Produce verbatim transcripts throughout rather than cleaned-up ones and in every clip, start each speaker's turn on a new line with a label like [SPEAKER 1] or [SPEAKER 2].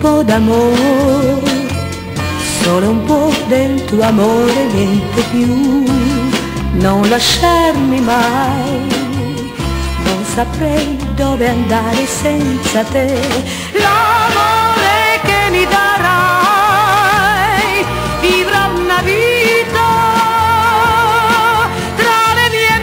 [SPEAKER 1] po' d'amore, solo un po' del tuo amore, niente più. Non lasciarmi mai, non saprei dove andare senza te. L'amore che mi darai vivrà una vita tra le mie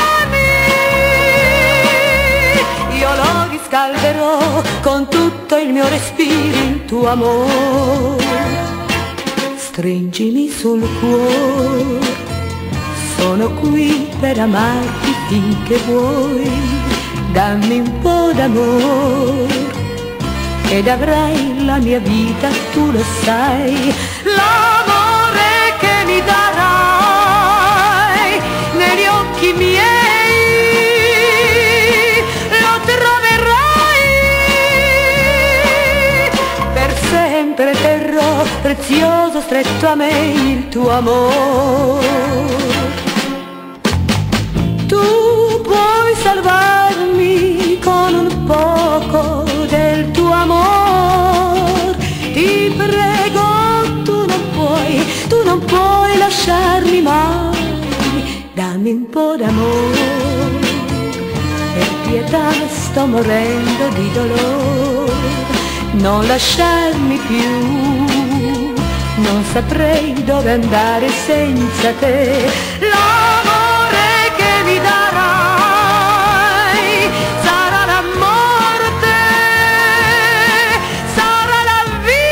[SPEAKER 1] mani. Io lo riscalderò con tutto il mio respiro, il tuo amore. Stringimi sul cuore, sono qui per amarti finché vuoi. Dammi un po' d'amore ed avrai la mia vita, tu lo sai. L'amore che mi darai negli occhi miei lo troverai. Per sempre terrò prezioso stretto a me il tuo amore. Tu puoi salvarmi con un poco del tuo amor. Ti prego, tu non puoi, tu non puoi lasciarmi mai. Dammi un po' d'amore, per pietà sto morendo di dolore. Non lasciarmi più, non saprei dove andare senza te. L'amore che mi darai sarà la morte, sarà la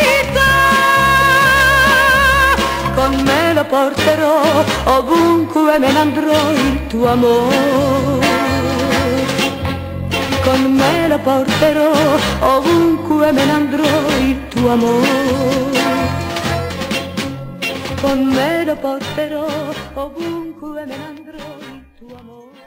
[SPEAKER 1] vita. Con me lo porterò ovunque me ne andrò, il tuo amore. Con me lo porterò ovunque me ne andrò, il tuo amore. Con me lo porterò ovunque me ne andrò, il tuo amore.